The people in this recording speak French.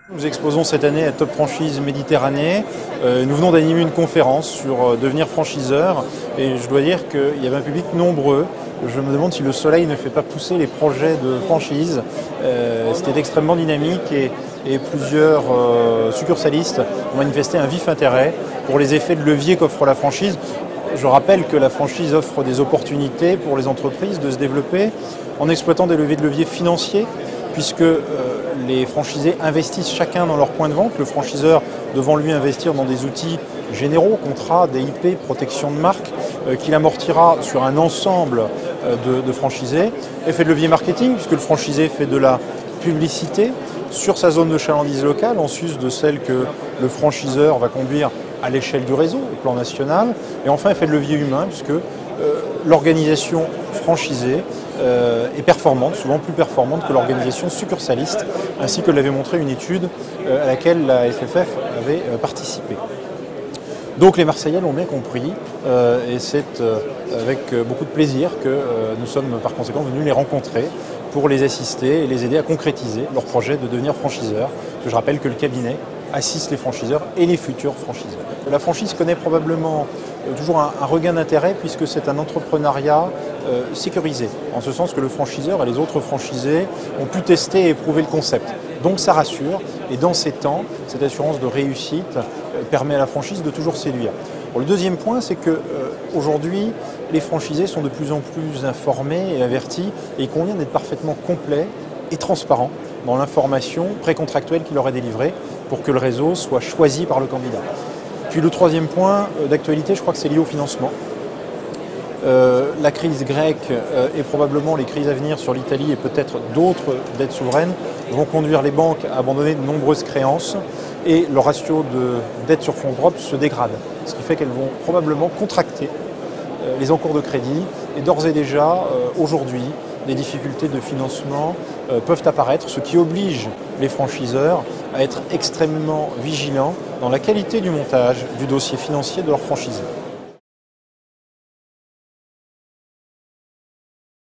Nous exposons cette année à Top Franchise Méditerranée. Nous venons d'animer une conférence sur devenir franchiseur et je dois dire qu'il y avait un public nombreux. Je me demande si le soleil ne fait pas pousser les projets de franchise. C'était extrêmement dynamique et plusieurs succursalistes ont manifesté un vif intérêt pour les effets de levier qu'offre la franchise. Je rappelle que la franchise offre des opportunités pour les entreprises de se développer en exploitant des leviers financiers, puisque les franchisés investissent chacun dans leur point de vente, le franchiseur devant lui investir dans des outils généraux, contrats, DIP, protection de marque, qu'il amortira sur un ensemble de franchisés. Effet de levier marketing, puisque le franchisé fait de la publicité sur sa zone de chalandise locale, en sus de celle que le franchiseur va conduire à l'échelle du réseau, au plan national. Et enfin, effet de levier humain, puisque l'organisation franchisée est performante, souvent plus performante que l'organisation succursaliste, ainsi que l'avait montré une étude à laquelle la FFF avait participé. Donc les Marseillais l'ont bien compris et c'est avec beaucoup de plaisir que nous sommes par conséquent venus les rencontrer pour les assister et les aider à concrétiser leur projet de devenir franchiseur. Je rappelle que le cabinet assiste les franchiseurs et les futurs franchiseurs. La franchise connaît probablement toujours un regain d'intérêt puisque c'est un entrepreneuriat sécurisé, en ce sens que le franchiseur et les autres franchisés ont pu tester et éprouver le concept. Donc ça rassure et dans ces temps, cette assurance de réussite permet à la franchise de toujours séduire. Bon, le deuxième point, c'est qu'aujourd'hui, les franchisés sont de plus en plus informés et avertis et il convient d'être parfaitement complet et transparent dans l'information précontractuelle qui leur est délivrée pour que le réseau soit choisi par le candidat. Puis le troisième point d'actualité, je crois que c'est lié au financement. La crise grecque et probablement les crises à venir sur l'Italie et peut-être d'autres dettes souveraines vont conduire les banques à abandonner de nombreuses créances et leur ratio de dette sur fonds propres se dégrade. Ce qui fait qu'elles vont probablement contracter les encours de crédit et d'ores et déjà, aujourd'hui, des difficultés de financement peuvent apparaître, ce qui oblige les franchiseurs à être extrêmement vigilants dans la qualité du montage du dossier financier de leur franchisé.